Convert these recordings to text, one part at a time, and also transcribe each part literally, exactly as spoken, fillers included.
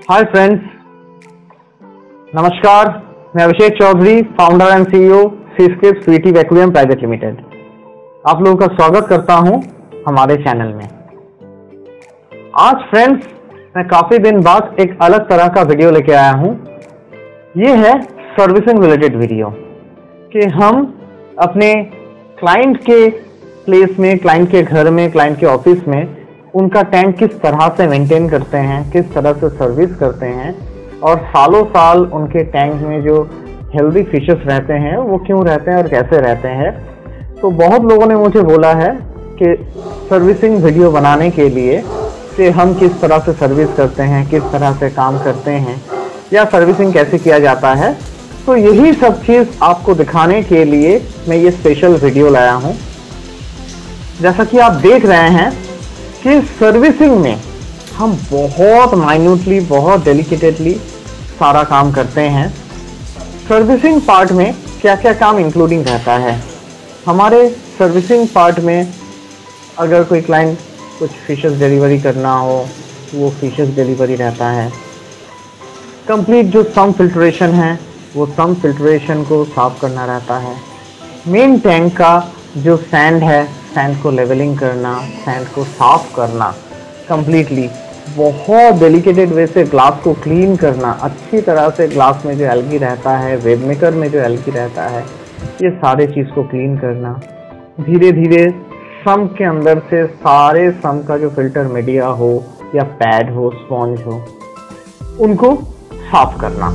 हाय friends, नमस्कार। मैं Abhishek Chaudhary, founder and CEO Seascript sweety vacuum private limited, आप लोगों का स्वागत करता हूं हमारे चैनल में। आज फ्रेंड्स, मैं काफी दिन बाद एक अलग तरह का वीडियो लेके आया हूं। ये है सर्विसिंग रिलेटेड वीडियो कि हम अपने क्लाइंट के प्लेस में, क्लाइंट के घर में, क्लाइंट के ऑफिस में उनका टैंक किस तरह से मेंटेन करते हैं, किस तरह से सर्विस करते हैं और सालों साल उनके टैंक में जो हेल्दी फिशेस रहते हैं वो क्यों रहते हैं और कैसे रहते हैं। तो बहुत लोगों ने मुझे बोला है कि सर्विसिंग वीडियो बनाने के लिए कि हम किस तरह से सर्विस करते हैं, किस तरह से काम करते हैं या सर्विसिंग कैसे किया जाता है। तो यही सब चीज़ आपको दिखाने के लिए मैं ये स्पेशल वीडियो लाया हूँ। जैसा कि आप देख रहे हैं कि सर्विसिंग में हम बहुत माइन्यूटली, बहुत डेलिकेटेडली सारा काम करते हैं। सर्विसिंग पार्ट में क्या क्या काम इंक्लूडिंग रहता है हमारे सर्विसिंग पार्ट में। अगर कोई क्लाइंट कुछ फिशेस डिलीवरी करना हो, वो फिशेस डिलीवरी रहता है। कंप्लीट जो सम फिल्ट्रेशन है, वो सम फिल्ट्रेशन को साफ करना रहता है। मेन टैंक का जो सैंड है, सैंड को लेवलिंग करना, सैंड को साफ करना कंप्लीटली, बहुत डेलिकेटेड वे से ग्लास को क्लीन करना, अच्छी तरह से ग्लास में जो एल्गी रहता है, वेब मेकर में जो एल्गी रहता है, ये सारे चीज़ को क्लीन करना। धीरे धीरे सम के अंदर से सारे सम का जो फिल्टर मीडिया हो या पैड हो, स्पॉन्ज हो, उनको साफ करना।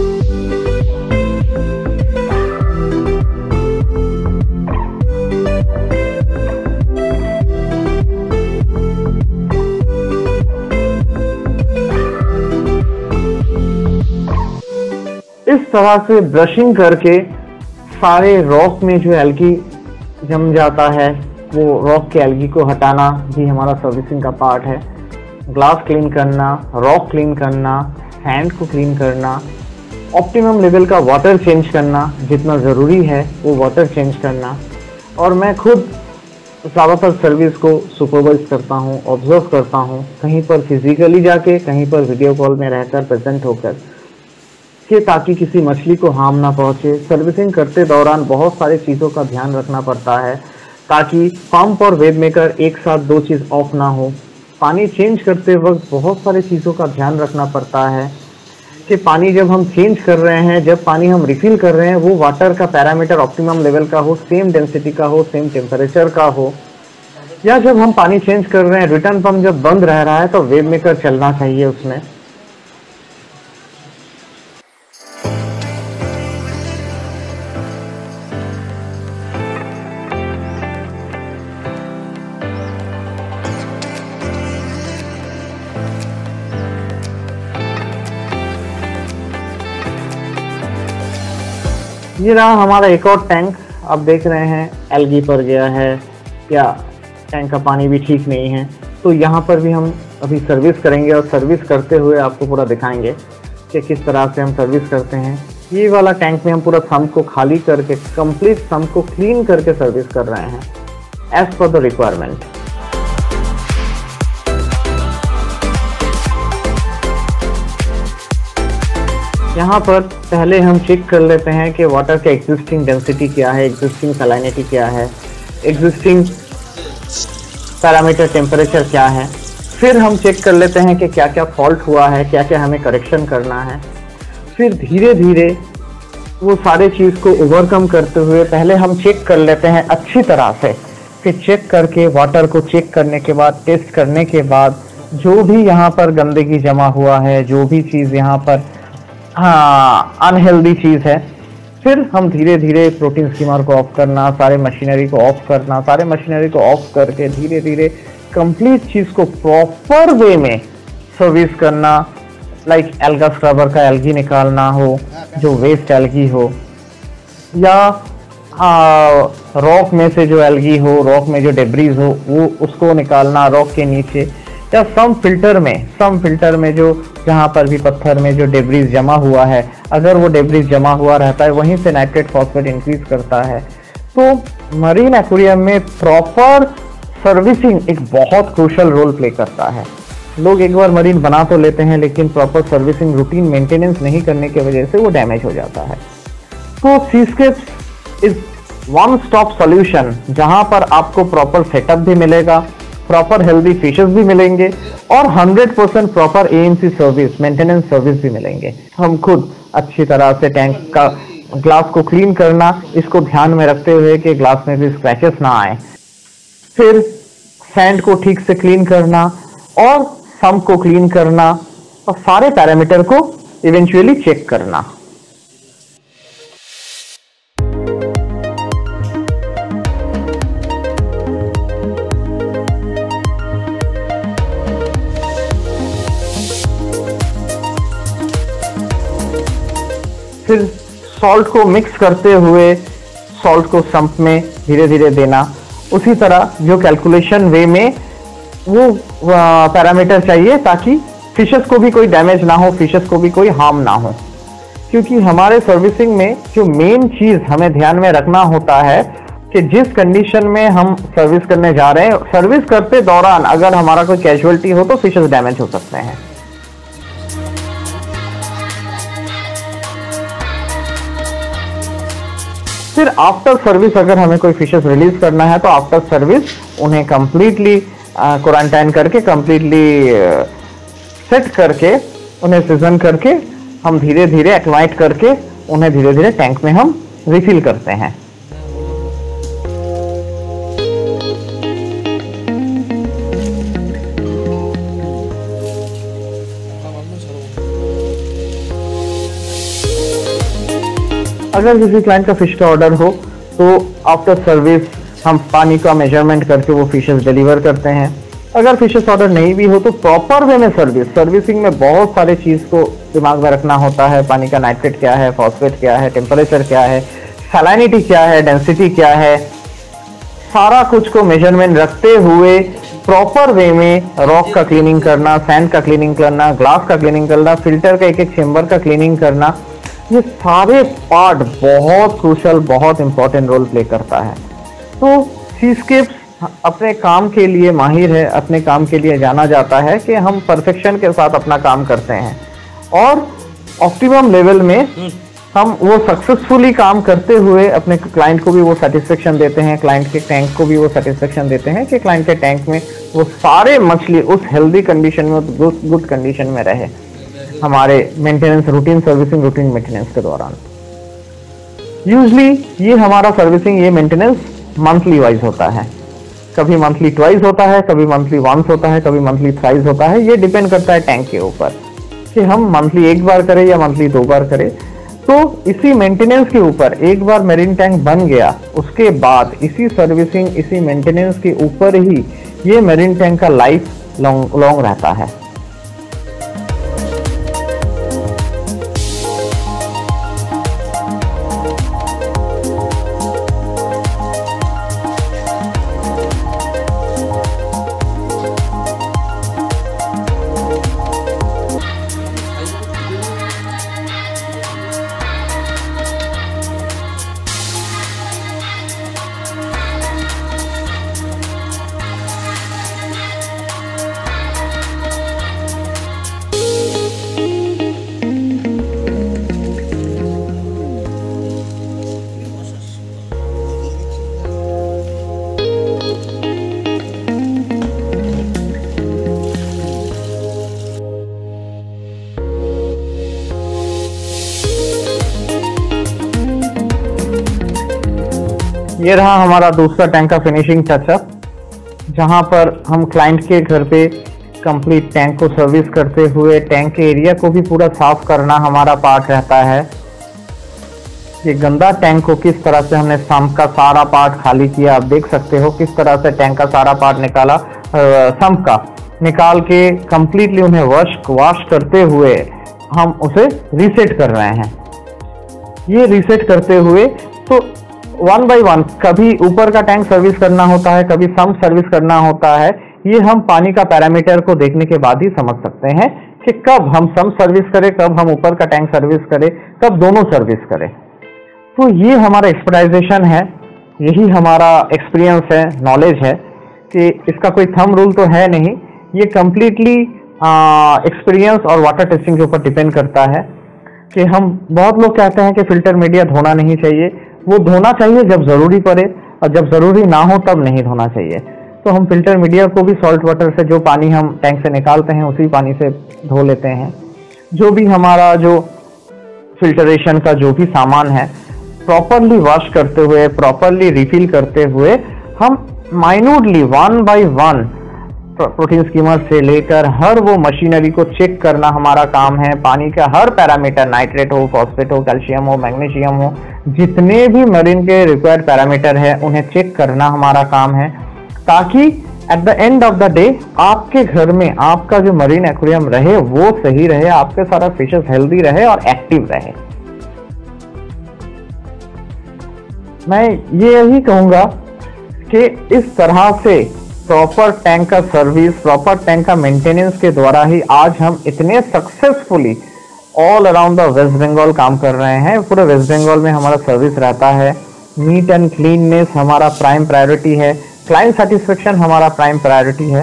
इस तरह से ब्रशिंग करके सारे रॉक में जो एल्गी जम जाता है, वो रॉक के एल्गी को हटाना भी हमारा सर्विसिंग का पार्ट है। ग्लास क्लीन करना, रॉक क्लीन करना, सैंड को क्लीन करना, ऑप्टिमम लेवल का वाटर चेंज करना, जितना ज़रूरी है वो वाटर चेंज करना। और मैं खुद ज़्यादातर सर्विस को सुपरवाइज करता हूँ, ऑब्जर्व करता हूँ, कहीं पर फिजिकली जाके, कहीं पर वीडियो कॉल में रहकर प्रेजेंट होकर, कि ताकि किसी मछली को हार्म ना पहुंचे। सर्विसिंग करते दौरान बहुत सारी चीज़ों का ध्यान रखना पड़ता है ताकि पंप और वेब मेकर एक साथ दो चीज़ ऑफ ना हो। पानी चेंज करते वक्त बहुत सारी चीज़ों का ध्यान रखना पड़ता है कि पानी जब हम चेंज कर रहे हैं, जब पानी हम रिफिल कर रहे हैं, वो वाटर का पैरामीटर ऑप्टिमम लेवल का हो, सेम डेंसिटी का हो, सेम टेम्परेचर का हो। या जब हम पानी चेंज कर रहे हैं, रिटर्न पंप जब बंद रह रहा है तो वेब मेकर चलना चाहिए उसमें। ये रहा हमारा एक और टैंक। आप देख रहे हैं एल्गी पर गया है या टैंक का पानी भी ठीक नहीं है, तो यहाँ पर भी हम अभी सर्विस करेंगे और सर्विस करते हुए आपको पूरा दिखाएंगे कि किस तरह से हम सर्विस करते हैं। ये वाला टैंक में हम पूरा सम्प को खाली करके, कंप्लीट सम्प को क्लीन करके सर्विस कर रहे हैं एज पर द रिक्वायरमेंट। यहाँ पर पहले हम चेक कर लेते हैं कि वाटर का एग्जिस्टिंग डेंसिटी क्या है, एग्जिस्टिंग सलाइनिटी क्या है, एग्जिस्टिंग पैरामीटर टेम्परेचर क्या है। फिर हम चेक कर लेते हैं कि क्या क्या फॉल्ट हुआ है, क्या क्या हमें करेक्शन करना है। फिर धीरे धीरे वो सारे चीज़ को ओवरकम करते हुए पहले हम चेक कर लेते हैं अच्छी तरह से। फिर चेक करके, वाटर को चेक करने के बाद, टेस्ट करने के बाद, जो भी यहाँ पर गंदगी जमा हुआ है, जो भी चीज़ यहाँ पर हाँ अनहेल्दी चीज़ है, फिर हम धीरे धीरे प्रोटीन स्कीमर को ऑफ करना, सारे मशीनरी को ऑफ करना, सारे मशीनरी को ऑफ करके धीरे धीरे कंप्लीट चीज़ को प्रॉपर वे में सर्विस करना। लाइक एल्गा स्क्रबर का एल्गी निकालना हो, जो वेस्ट एल्गी हो, या रॉक में से जो एल्गी हो, रॉक में जो डेब्रीज हो, वो उसको निकालना रॉक के नीचे, या सम फिल्टर में सम फिल्टर में जो जहाँ पर भी पत्थर में जो डेब्रीज जमा हुआ है, अगर वो डेब्रीज जमा हुआ रहता है, वहीं से नाइट्रेट फॉस्फेट इंक्रीज करता है। तो मरीन एक्वेरियम में प्रॉपर सर्विसिंग एक बहुत क्रूशल रोल प्ले करता है। लोग एक बार मरीन बना तो लेते हैं लेकिन प्रॉपर सर्विसिंग रूटीन मेंटेनेंस नहीं करने की वजह से वो डैमेज हो जाता है। तो Seascapes is one stop solution, जहां पर आपको प्रॉपर सेटअप भी मिलेगा, प्रॉपर हेल्दी फिशेस भी मिलेंगे और hundred percent proper AMC service, maintenance service भी मिलेंगे। हम खुद अच्छी तरह से टैंक का ग्लास को क्लीन करना, इसको ध्यान में रखते हुए कि ग्लास में भी स्क्रैचेस ना आए, फिर सैंड को ठीक से क्लीन करना और सम्प को क्लीन करना और सारे पैरामीटर को इवेंचुअली चेक करना। फिर सॉल्ट को मिक्स करते हुए सॉल्ट को सम्प में धीरे धीरे देना। उसी तरह जो कैलकुलेशन वे में वो पैरामीटर चाहिए ताकि फिशेस को भी कोई डैमेज ना हो, फिशेस को भी कोई हार्म ना हो। क्योंकि हमारे सर्विसिंग में जो मेन चीज हमें ध्यान में रखना होता है कि जिस कंडीशन में हम सर्विस करने जा रहे हैं, सर्विस करते दौरान अगर हमारा कोई कैजुअलिटी हो तो फिशेस डैमेज हो सकते हैं। फिर आफ्टर सर्विस अगर हमें कोई फिशेस रिलीज करना है तो आफ्टर सर्विस उन्हें कंप्लीटली क्वारंटाइन करके, कंप्लीटली सेट करके, उन्हें सीजन करके हम धीरे धीरे एक्वाइट करके उन्हें धीरे धीरे टैंक में हम रिफिल करते हैं। अगर किसी क्लाइंट का फिश का ऑर्डर हो तो आफ्टर सर्विस हम पानी का मेजरमेंट करके वो फिशेस डिलीवर करते हैं। अगर फिशेस ऑर्डर नहीं भी हो तो प्रॉपर वे में सर्विस, सर्विसिंग में बहुत सारे चीज़ को दिमाग में रखना होता है। पानी का नाइट्रेट क्या है, फॉस्फेट क्या है, टेम्परेचर क्या है, सैलिनिटी क्या है, डेंसिटी क्या है, सारा कुछ को मेजरमेंट रखते हुए प्रॉपर वे में रॉक का क्लीनिंग करना, सैंड का क्लीनिंग करना, ग्लास का क्लीनिंग करना, फिल्टर का एक एक चेम्बर का क्लीनिंग करना, ये सारे पार्ट बहुत क्रूशल, बहुत इंपॉर्टेंट रोल प्ले करता है। तो सीस्केप्स अपने काम के लिए माहिर है, अपने काम के लिए जाना जाता है कि हम परफेक्शन के साथ अपना काम करते हैं और ऑप्टिमम लेवल में हम वो सक्सेसफुली काम करते हुए अपने क्लाइंट को भी वो सेटिस्फेक्शन देते हैं, क्लाइंट के टैंक को भी वो सेटिस्फेक्शन देते हैं कि क्लाइंट के टैंक में वो सारे मछली उस हेल्दी कंडीशन में, गुड कंडीशन में रहे हमारे maintenance routine, servicing routine maintenance के दौरान। यूजली ये हमारा सर्विसिंग, ये मेंटेनेंस मंथली वाइज होता है। कभी मंथली ट्वाइस होता है, कभी मंथली वंस होता है, कभी मंथली थ्राइस होता है। ये डिपेंड करता है टैंक के ऊपर कि हम मंथली एक बार करें या मंथली दो बार करें। तो इसी मेंटेनेंस के ऊपर एक बार मेरीन टैंक बन गया, उसके बाद इसी सर्विसिंग, इसी मेंटेनेंस के ऊपर ही ये मेरीन टैंक का लाइफ लॉन्ग लॉन्ग रहता है। ये रहा हमारा दूसरा टैंक का फिनिशिंग टचअप, जहां पर हम क्लाइंट के घर पे कंप्लीट टैंक को सर्विस करते हुए टैंक के एरिया को भी पूरा साफ करना हमारा पार्ट रहता है। ये गंदा टैंक को किस तरह से हमने सम्प का सारा पार्ट खाली किया, आप देख सकते हो किस तरह से टैंक का सारा पार्ट निकाला, सम्प का निकाल के कंप्लीटली उन्हें वॉश वॉश करते हुए हम उसे रीसेट कर रहे हैं। ये रीसेट करते हुए तो वन बाय वन कभी ऊपर का टैंक सर्विस करना होता है, कभी सम्प सर्विस करना होता है। ये हम पानी का पैरामीटर को देखने के बाद ही समझ सकते हैं कि कब हम सम्प सर्विस करें, कब हम ऊपर का टैंक सर्विस करें, कब दोनों सर्विस करें। तो ये हमारा एक्सपर्टाइजेशन है, यही हमारा एक्सपीरियंस है, नॉलेज है कि इसका कोई थंब रूल तो है नहीं। ये कंप्लीटली एक्सपीरियंस और वाटर टेस्टिंग के ऊपर डिपेंड करता है कि हम, बहुत लोग कहते हैं कि फिल्टर मीडिया धोना नहीं चाहिए। वो धोना चाहिए जब ज़रूरी पड़े, और जब ज़रूरी ना हो तब नहीं धोना चाहिए। तो हम फिल्टर मीडिया को भी सॉल्ट वाटर से, जो पानी हम टैंक से निकालते हैं उसी पानी से धो लेते हैं। जो भी हमारा जो फिल्टरेशन का जो भी सामान है, प्रॉपरली वॉश करते हुए, प्रॉपरली रिफिल करते हुए, हम minutely one by one protein skimmer से लेकर हर वो मशीनरी को चेक करना हमारा काम है। पानी का हर पैरामीटर, नाइट्रेट हो, फॉस्फेट हो, कैल्शियम हो, मैग्नीशियम हो, जितने भी मरीन के रिक्वायर्ड पैरामीटर है उन्हें चेक करना हमारा काम है, ताकि at the end of the day आपके घर में आपका जो मरीन एक्वेरियम रहे वो सही रहे, आपके सारा फिशेस हेल्दी रहे और एक्टिव रहे। मैं ये यही कहूंगा कि इस तरह से प्रॉपर टैंक का सर्विस, प्रॉपर टैंक का मेंटेनेंस के द्वारा ही आज हम इतने successfully all around the West Bengal काम कर रहे हैं। पूरे वेस्ट बंगाल में हमारा सर्विस रहता है। नीट एंड क्लीननेस हमारा प्राइम प्रायोरिटी है, क्लाइंट सेटिस्फेक्शन हमारा प्राइम प्रायोरिटी है।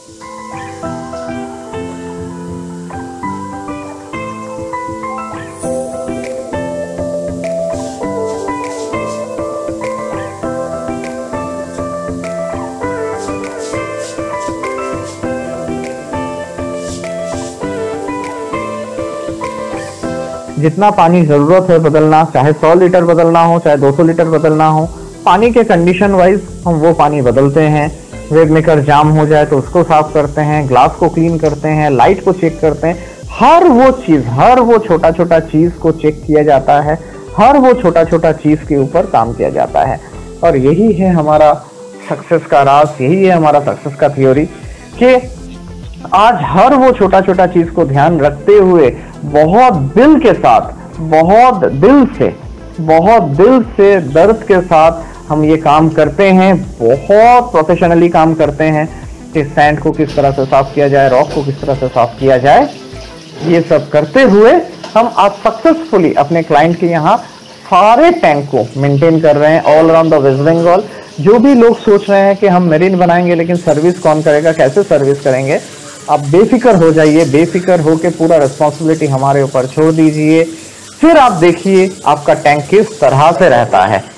जितना पानी जरूरत है बदलना, चाहे सौ लीटर बदलना हो, चाहे दो सौ लीटर बदलना हो, पानी के कंडीशन वाइज हम वो पानी बदलते हैं। वेग मेकर जाम हो जाए तो उसको साफ करते हैं, ग्लास को क्लीन करते हैं, लाइट को चेक करते हैं। हर वो चीज, हर वो छोटा छोटा चीज को चेक किया जाता है, हर वो छोटा छोटा चीज के ऊपर काम किया जाता है। और यही है हमारा सक्सेस का राज, यही है हमारा सक्सेस का थ्योरी, कि आज हर वो छोटा छोटा चीज को ध्यान रखते हुए बहुत दिल के साथ, बहुत दिल से, बहुत दिल से दर्द के साथ हम ये काम करते हैं। बहुत प्रोफेशनली काम करते हैं कि सैंड को किस तरह से साफ किया जाए, रॉक को किस तरह से साफ किया जाए। ये सब करते हुए हम आज सक्सेसफुली अपने क्लाइंट के यहाँ सारे टैंक को मेंटेन कर रहे हैं all around the West Bengal. जो भी लोग सोच रहे हैं कि हम मेरीन बनाएंगे लेकिन सर्विस कौन करेगा, कैसे सर्विस करेंगे, आप बेफिक्र हो जाइए। बेफिक्र होकर पूरा रिस्पॉन्सिबिलिटी हमारे ऊपर छोड़ दीजिए। फिर आप देखिए आपका टैंक किस तरह से रहता है।